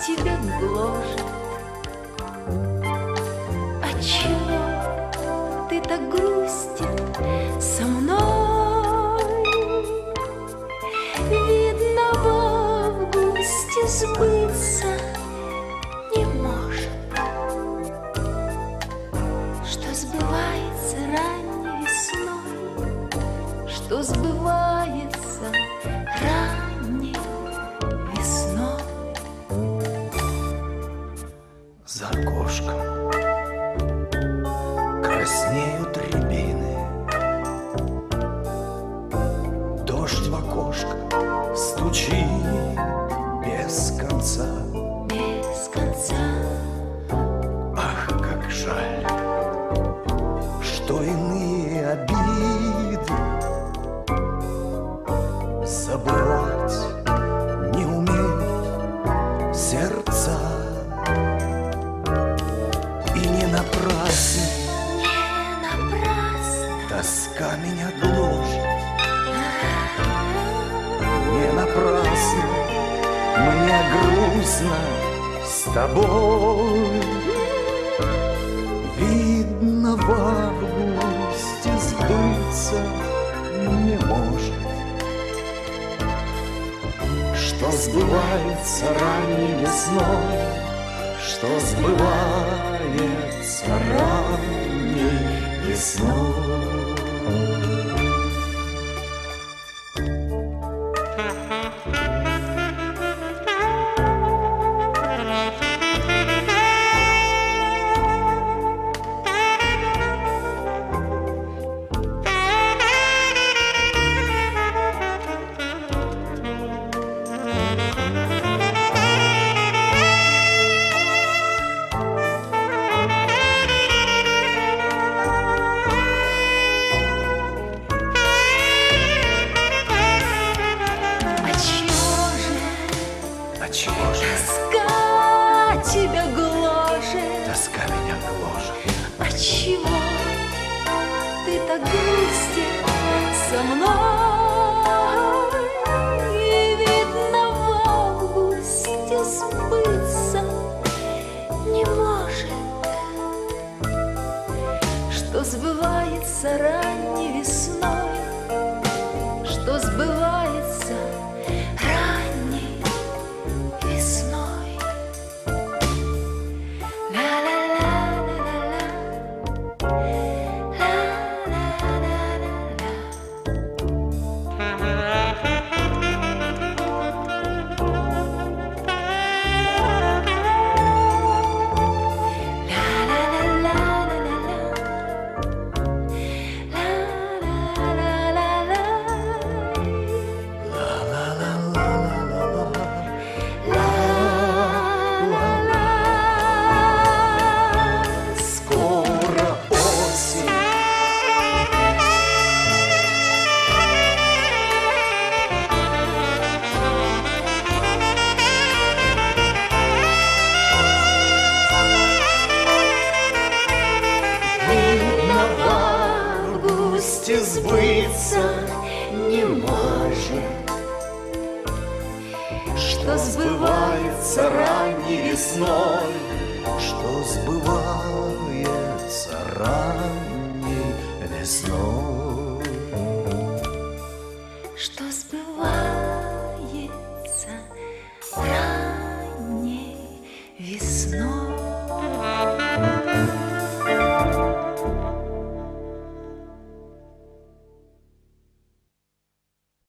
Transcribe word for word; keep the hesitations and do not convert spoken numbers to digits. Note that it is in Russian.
тебя гложет? Отчего ты так грустен со мной? Видно, в августе сбыться не может, что сбывается ранней весной, что сбывается ранней весной. За окошком краснеют рябины, дождь в окошко стучит без конца. Без конца. Ах, как жаль, что иные обиды забывать не умеют сердца. И не напрасно, Не напрасно, тоска меня гложет. Не напрасно мне грустно с тобой. Видно, в августе сбыться не может, что сбывается ранней весной, что сбывается ранней весной. Отчего же тоска тебя гложет? тоска меня гложет? Отчего ты так грустен со мной? И видно, в августе сбыться не может, что сбывается ранней весной, что сбывается ранней весной. Сбыться не может, что сбывается ранней весной, что сбывается ранней весной.